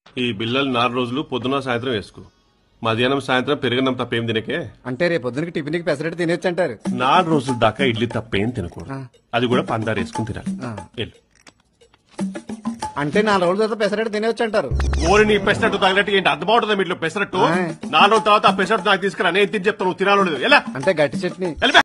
ఈ బిల్లలు 4 రోజులు పొద్దున సాయంత్రం వేసుకో. మధ్యాహ్నం సాయంత్రం పెరిగినం తప్పేం తినకే. అంటే రేపు పొద్దునకి టిఫిన్ కి పెసరట్టు తినేచ్చు అంటారు. 4 రోజుల దాకా ఇడ్లీ తప్పేం తినకూడదు. అది కూడా పందారు వేసుకుని తినాలి. వెళ్ళు. అంటే 4 రోజుల తర్వాత పెసరట్టు తినేచ్చు అంటారు. ఓరి నీ పెసరట్టు తగినట్టు ఏంటి అర్థం అవుతుంది మీట్లో పెసరట్టు. 4 రోజుల తర్వాత ఆ పెసరట్టు నాకు తీసుకురా, నేను తిని చెప్తాను, నువ్వు తినాలి. ఎలా అంటే గట్టి చట్నీ.